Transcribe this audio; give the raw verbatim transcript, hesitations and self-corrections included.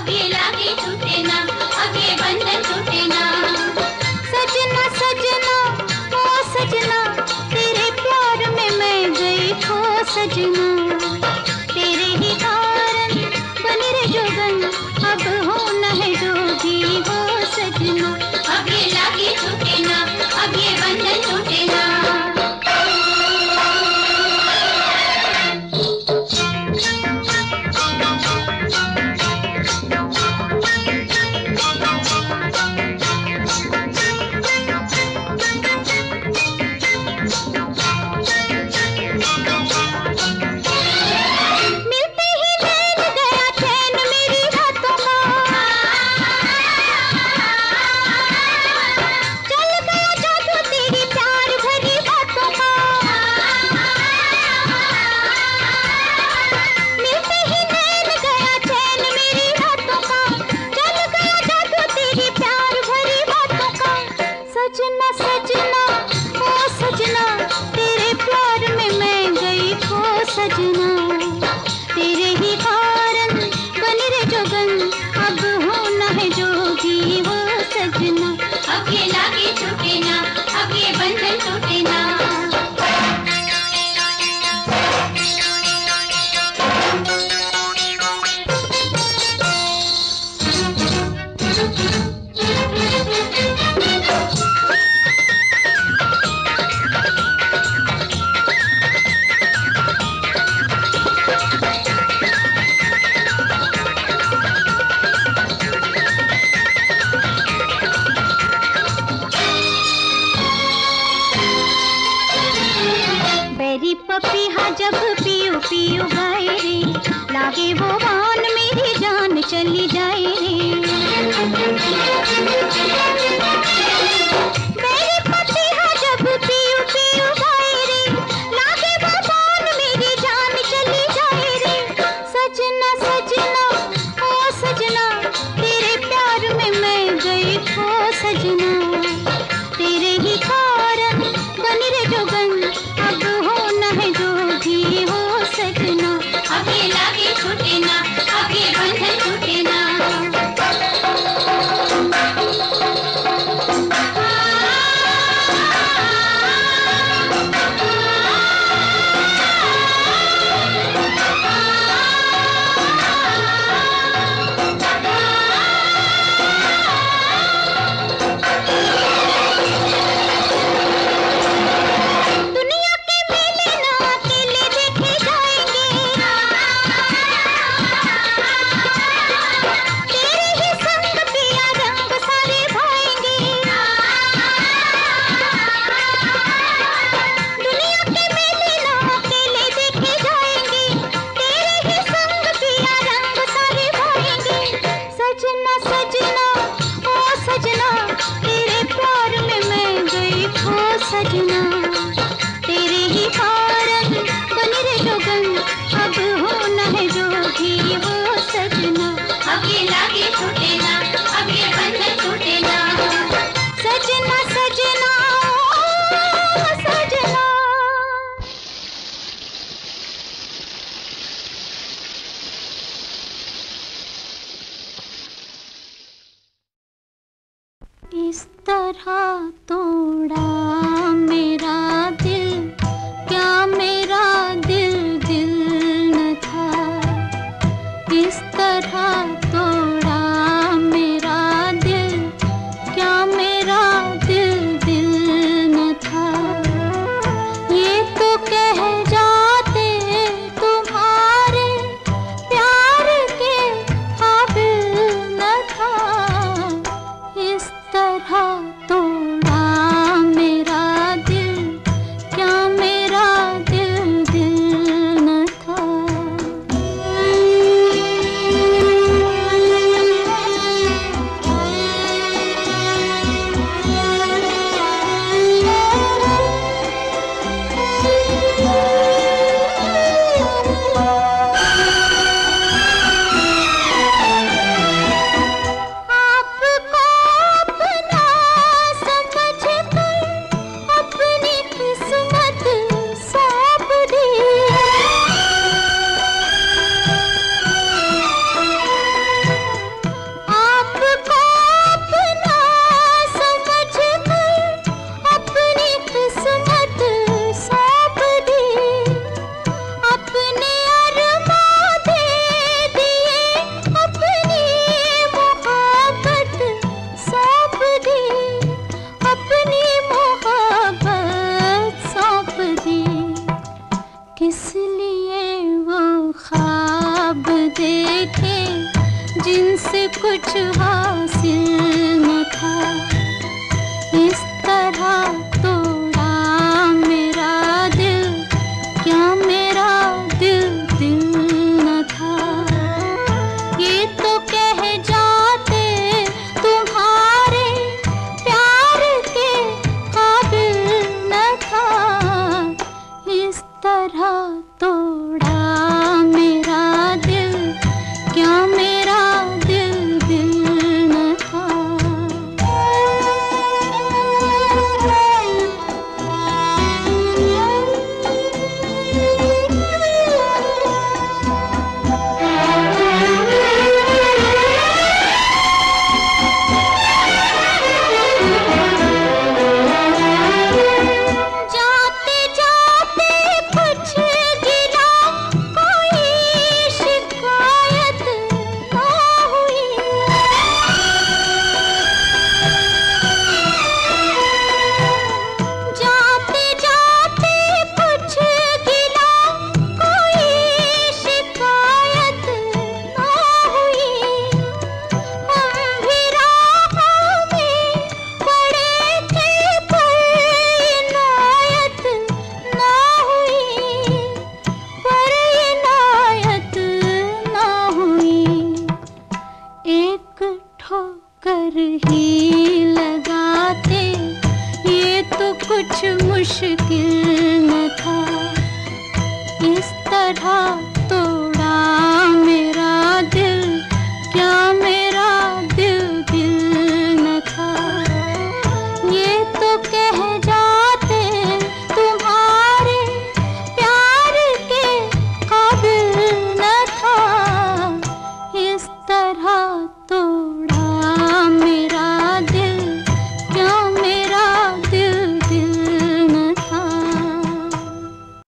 अब ये लागे छूटे ना, अब ये बंधन टूटे ना। सजना सजना ओ सजना, तेरे प्यार में मैं गई खो सजना। तेरे ही कारण बनी रे जोगन, अब होना है जोगी वो सजना। अब ये लागे छूटे ना, अब ये बंधन टूटे ना। चली जाए रे मेरी पतिया जब पियो पियो गाए रे, लागे भगवान मेरी जान चली जाए रे। सजना सजना ओ सजना, तेरे प्यार में मैं गई खो सजना। तेरे ही कारण बनी रे जोगन, अब होना है जोगी हो सजना। अब ये लागे छूटे ना, अब ये बंधन टूटे ना। इस तरह तोड़ा मेरा दिल, क्या मेरा दिल दिल न था। इस तरह तोड़ा मेरा दिल, क्या मेरा दिल दिल न था। ये तो कह जाते तुम्हारे प्यार के काबिल न था। इस तरह तोड़ा मेरा दिल, क्या मेरा दिल दिल न था। थे जिनसे कुछ हासिल न था, इस तरह तोड़ा मेरा दिल, क्या मेरा दिल दिल न था। ये तो कह जाते तुम्हारे प्यार के काबिल न था, इस तरह तोड़ा मेरा दिल, क्या मेरा दिल दिल न था। जाते जाते कुछ गिला, कोई शिकायत ना हुई। जाते जाते कुछ गिला, कोई शिकायत ना हुई। हम भी राहों में पड़े थे पर इनायत ना हुई, पर इनायत ना हुई। एक ठोकर ही लगाते ये तो कुछ मुश्किल न था, इस तरह तोड़ा मेरा दिल, क्या मेरा दिल दिल न था। ये तो कह जाते तुम्हारे प्यार के काबिल न था, इस तरह तो